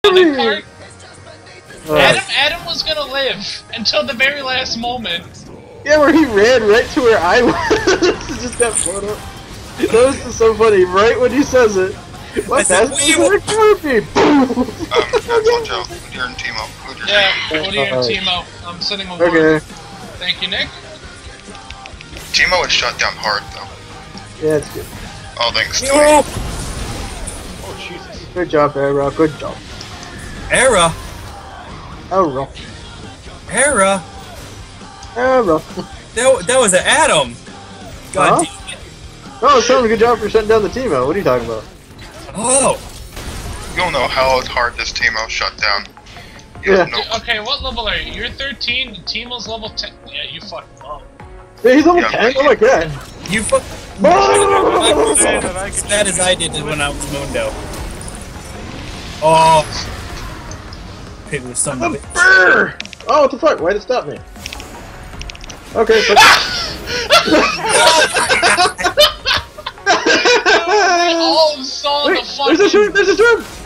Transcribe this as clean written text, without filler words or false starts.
funny part? Alright. Adam was gonna live until the very last moment. Yeah, where he ran right to where I was. Just got blown up. That was just so funny. Right when he says it. What? That's what you want to be. Watch out. Udyr and Timo. Yeah, Udyr and Timo. I'm sending a word. Okay. Thank you, Nick. Timo was shut down hard, though. Yeah, it's good. Oh, thanks to me. Oh, Jesus. Good job, Era. Good job. Era? Era. Era? Era. That was an Adam. God damn it. Oh, so good job for shutting down the Timo. What are you talking about? Oh. You don't know how hard this Timo shut down. You Yeah. know. Okay, what level are you? You're 13, and Timo's level 10. Yeah, you fucking up. Yeah, he's level Yeah, 10? Oh my god. You fuck. As bad as I did when I was Mundo. Oh. Piglet son of a bitch. Oh, what the fuck? Why'd it stop me? Okay, so... We all saw the fucking... There's a shrimp! There's a shrimp!